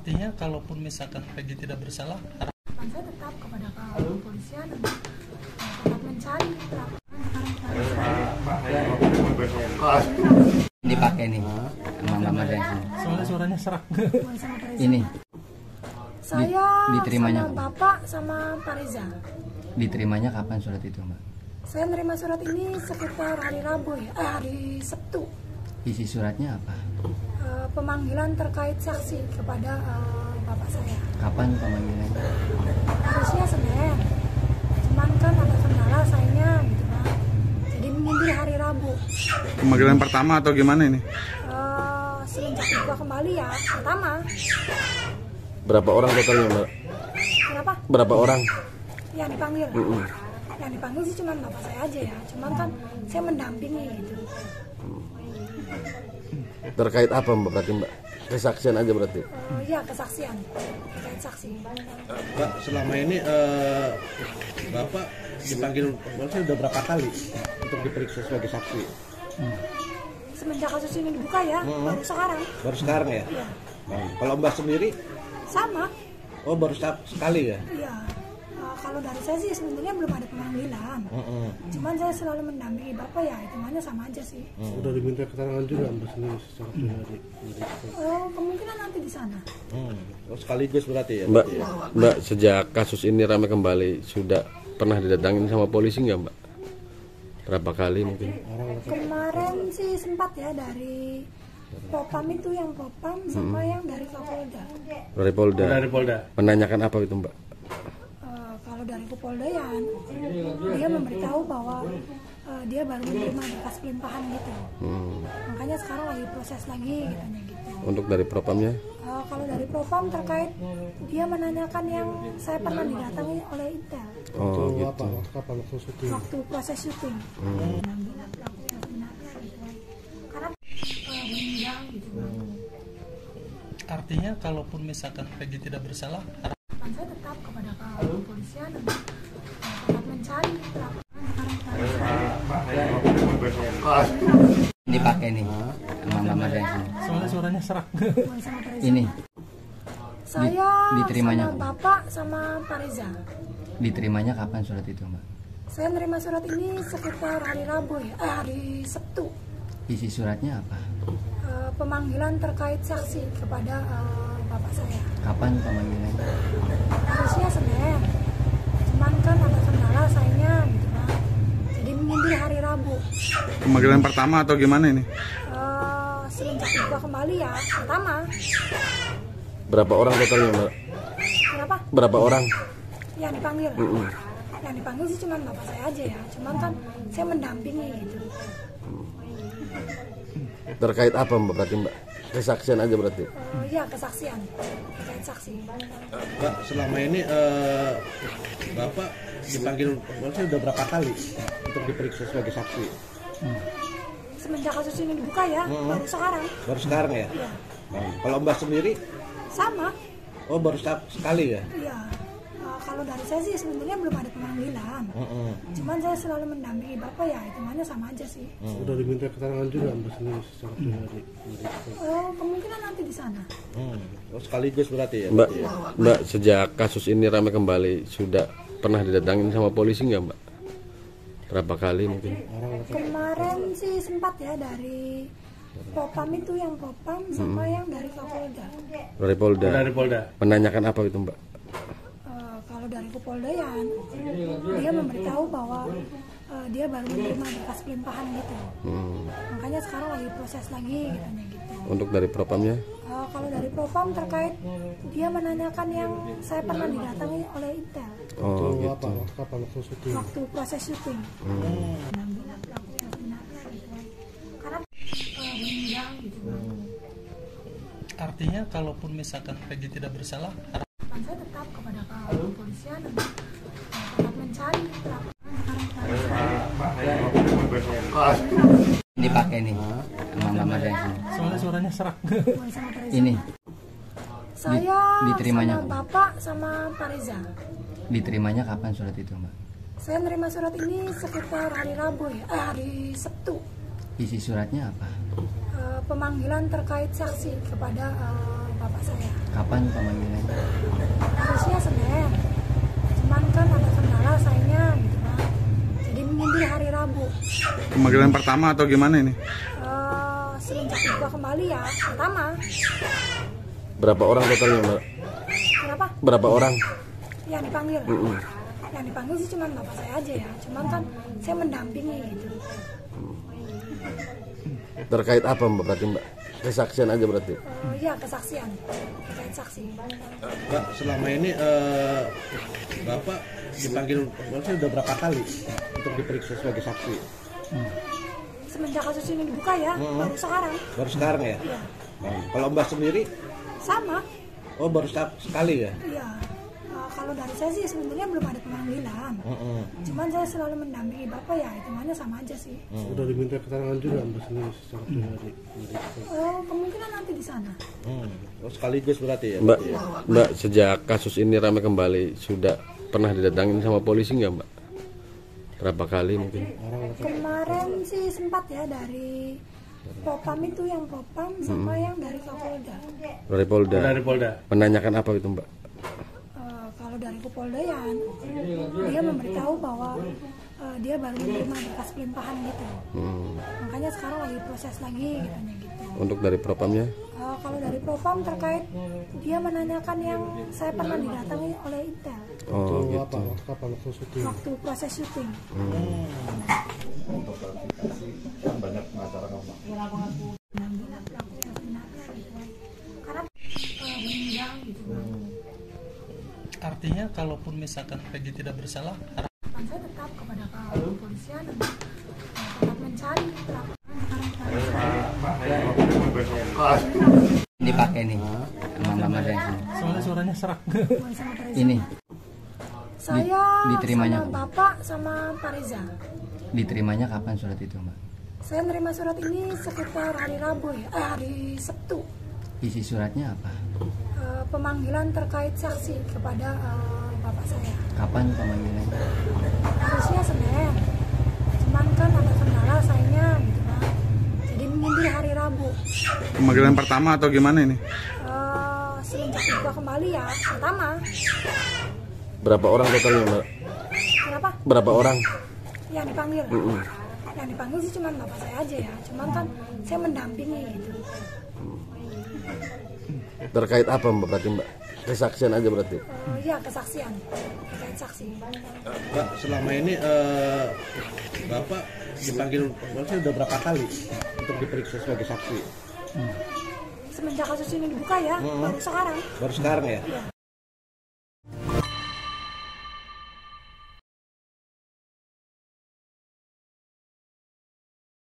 Artinya kalaupun misalkan Peggy tidak bersalah, harapan saya tetap kepada kepolisian untuk tetap mencari pelaku. Dipakai nih sama dan soalnya suaranya serak. ini Saya diterimanya sama Bapak sama Pak Reza. diterimanya kapan surat itu, Mbak? Saya menerima surat ini sekitar hari Rabu ya, hari Sabtu. Isi suratnya apa? Pemanggilan terkait saksi kepada Bapak saya. Kapan pemanggilannya? Harusnya Senin, cuman kan ada kendala sayangnya gitu kan. Jadi mundur hari Rabu. Pemanggilan pertama atau gimana ini? Semenjak dibuka kembali ya, pertama. Berapa orang totalnya, Mbak? Kenapa? Berapa orang? Yang dipanggil. Yang dipanggil sih cuma Bapak saya aja ya. Cuman kan saya mendampingi gitu. Terkait apa, Mbak, berarti, Mbak? Kesaksian aja berarti? Ya, kesaksian. Terkait saksi. Mbak, selama ini Bapak dipanggil polisi udah berapa kali untuk diperiksa sebagai saksi? Semenjak kasus ini dibuka ya, baru sekarang. Baru sekarang ya? Iya. Kalau Mbak sendiri? Sama. Oh, baru sekali ya? Iya. Kalau dari saya sih sebenarnya belum ada pemanggilan. Cuman saya selalu mendampingi Bapak ya, hitungannya sama aja sih. Udah diminta keterangan juga Mbak sendiri secara pribadi. Kemungkinan nanti di sana. Oh, sekaligus berarti ya? Mbak, sejak kasus ini ramai kembali, sudah pernah didatangin sama polisi nggak, Mbak? Berapa kali mungkin? Kemarin sih sempat ya dari Propam itu, yang Propam sama yang dari Kapolda. Dari Polda. Dari Polda. Menanyakan apa itu, Mbak? Kalau dari Kapolda ya, dia memberitahu bahwa dia baru menerima bekas pelimpahan gitu. Makanya sekarang lagi proses lagi katanya gitu. Untuk dari propamnya? Kalau dari Propam terkait dia menanyakan yang saya pernah didatangi oleh Intel. Oh, gitu. Kapan waktu syuting? Waktu proses syuting. Karena meninggal gitu. Artinya kalaupun misalkan Peggy tidak bersalah, Harapan saya tetap kepada kepolisian untuk tetap mencari pelaku. Dipakai nih sama dan soalnya suaranya serak. ini Saya diterimanya sama Bapak sama Pak Reza. diterimanya kapan surat itu, Mbak? Saya menerima surat ini sekitar hari Rabu ya, hari Sabtu. Isi suratnya apa? Pemanggilan terkait saksi kepada Bapak saya. Kapan pemanggilannya? Harusnya Senin, cuman kan ada kendala sayangnya gitu kan. Jadi mundur hari Rabu. Pemanggilan pertama atau gimana ini? Semenjak dibuka kembali ya, pertama. Berapa orang totalnya, Mbak? Kenapa? Berapa orang? Yang dipanggil. Yang dipanggil sih cuma Bapak saya aja ya. Cuman kan saya mendampingi gitu. Terkait apa, Mbak, berarti, Mbak? Kesaksian aja berarti? Ya, kesaksian. Terkait saksi. Mbak, selama ini Bapak dipanggil polisi udah berapa kali untuk diperiksa sebagai saksi? Semenjak kasus ini dibuka ya, baru sekarang. Baru sekarang ya? Iya. Kalau Mbak sendiri? Sama. Oh, baru sekali ya? Iya. Kalau dari saya sih sebenarnya belum ada pemanggilan. Cuman saya selalu mendampingi Bapak ya, hitungannya sama aja sih. Udah diminta keterangan juga Mbak sendiri secara pribadi. Kemungkinan nanti di sana. Oh, sekaligus berarti ya? Mbak, sejak kasus ini ramai kembali, sudah pernah didatangin sama polisi nggak, Mbak? Berapa kali mungkin? Kemarin sih sempat ya dari Propam itu, yang Propam sama yang dari Kapolda. Dari Polda. Dari Polda. Menanyakan apa itu, Mbak? Kalau dari Kapolda ya, dia memberitahu bahwa dia baru menerima bekas pelimpahan gitu. Makanya sekarang lagi proses lagi katanya gitu. Untuk dari propamnya? Kalau dari Propam terkait dia menanyakan yang saya pernah didatangi oleh Intel. Oh, gitu. Kapan waktu syuting? Waktu proses syuting. Karena meninggal gitu. artinya kalaupun misalkan Peggy tidak bersalah, Harapan saya tetap kepada kepolisian untuk tetap mencari pelaku. Dipakai nih sama dan soalnya suaranya serak. ini Saya diterimanya sama Bapak sama Pak Reza. diterimanya kapan surat itu, Mbak? Saya menerima surat ini sekitar hari Rabu ya, hari Sabtu. Isi suratnya apa? Pemanggilan terkait saksi kepada bapak saya. Kapan pemanggilannya? Harusnya Senin, cuman kan ada kendala sayangnya gitu Pak. Jadi mengundur hari Rabu. Pemanggilan pertama atau gimana ini? Semenjak dibuka kembali ya, pertama. Berapa orang totalnya mbak? Kenapa? Berapa orang? Yang dipanggil. Yang dipanggil sih cuman bapak saya aja ya, cuman kan saya mendampingi gitu. Terkait apa mbak berarti mbak? Kesaksian aja berarti? Iya, kesaksian, terkait saksi. Mbak, selama ini Bapak dipanggil polisi udah berapa kali untuk diperiksa sebagai saksi? Semenjak kasus ini dibuka ya, baru sekarang. Baru sekarang ya? Iya. Kalau Mbak sendiri? Sama. Oh, baru sekali ya? Iya. Kalau dari saya sih sebenarnya belum ada pemanggilan. Cuman saya selalu mendampingi bapak ya, hitungannya sama aja sih. Sudah diminta keterangan juga Mbak sendiri secara pribadi. Kemungkinan nanti di sana. Oh, sekaligus berarti ya? Mbak, sejak kasus ini ramai kembali sudah pernah didatangin sama polisi nggak mbak? Berapa kali mungkin? Kemarin sih sempat ya dari Propam itu yang Propam sama yang dari Kapolda. Dari Polda. Dari Polda. Menanyakan apa itu mbak? Kalau dari Kepoldayan, dia memberitahu bahwa dia baru menerima berkas pelimpahan gitu. Makanya sekarang lagi proses lagi katanya gitu. Untuk dari propamnya? Kalau dari Propam terkait dia menanyakan yang saya pernah didatangi oleh Intel. Oh Itu gitu. apa? Kapan waktu syuting? Waktu proses syuting. Menanggilah pelaku yang sebenarnya gitu. Karena meninggal gitu. Artinya kalaupun misalkan Peggy tidak bersalah, Harapan saya tetap kepada kepolisian untuk tetap mencari pelaku. Dipakai nih sama Mama dan soalnya suaranya serak. ini Saya diterimanya sama Bapak sama Pak Reza. diterimanya kapan surat itu mbak? Saya menerima surat ini sekitar hari Rabu ya, hari Sabtu. Isi suratnya apa? Pemanggilan terkait saksi kepada Bapak saya. Kapan pemanggilannya? Harusnya Senin, cuman kan ada kendala sayangnya gitu Pak. Jadi mengundur hari Rabu. Pemanggilan pertama atau gimana ini? Semenjak dibuka kembali ya, pertama. Berapa orang totalnya mbak? Kenapa? Berapa orang? Yang dipanggil. Yang dipanggil sih cuman bapak saya aja ya, cuman kan saya mendampingi gitu. Terkait apa mbak berarti mbak? Kesaksian aja berarti? Iya, kesaksian, terkait saksi. Mbak, selama ini Bapak dipanggil polisi udah berapa kali untuk diperiksa sebagai saksi? Semenjak kasus ini dibuka ya, baru sekarang. Baru sekarang ya?